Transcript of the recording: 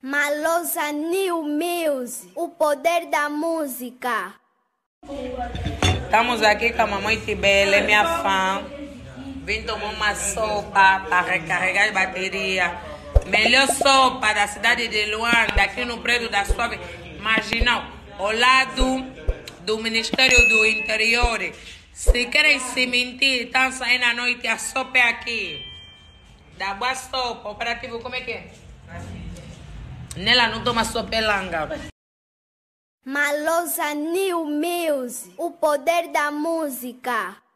Malosa New Music, o poder da música. Estamos aqui com a mamãe Tibele, minha fã. Vim tomar uma sopa para recarregar a bateria. Melhor sopa da cidade de Luanda, aqui no prédio da Suave Marginal, ao lado do Ministério do Interior. Se querem se mentir, estão saindo à noite, a sopa é aqui. Da boa sopa, operativo, como é que é? Nela não toma sopa elanga. Malosa New Music, o poder da música.